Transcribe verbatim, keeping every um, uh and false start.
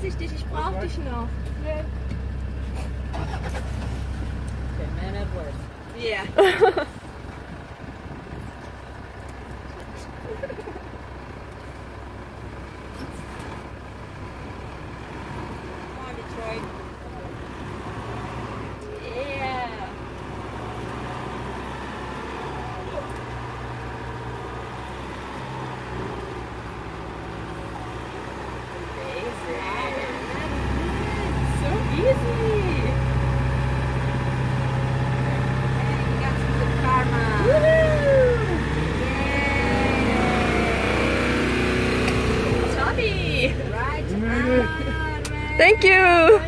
vorsichtig, ich brauch dich noch. Okay, man at work. Yeah. Come on, Detroit. Yeah. So easy. You got some good karma. Woohoo! Yay! Tubby! Right on, man. Thank you.